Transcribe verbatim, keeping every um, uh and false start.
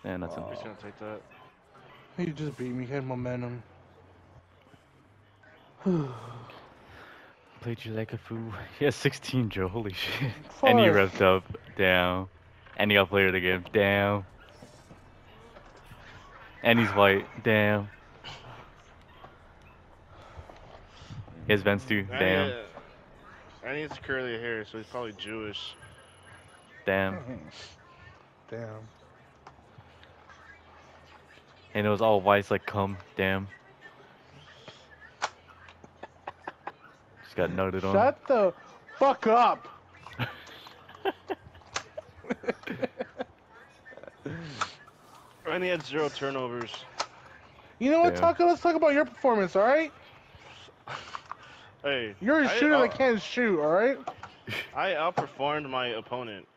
And that's Wow. He's gonna take that. He just beat me. He had momentum. Played you like a fool. He has sixteen, Joe. Holy shit. And he Fuck. revved up. Down. And he got player of the game. Down. And he's white. Damn. He has Vents too. And Damn. he, and he has curly hair, so he's probably Jewish. Damn. Damn. And it was all whites like cum. Damn. Just got noted on. Shut the fuck up. And he had zero turnovers. You know what, Damn. Tucker? Let's talk about your performance, all right? Hey, You're a I, shooter uh, that can't shoot, all right? I outperformed my opponent.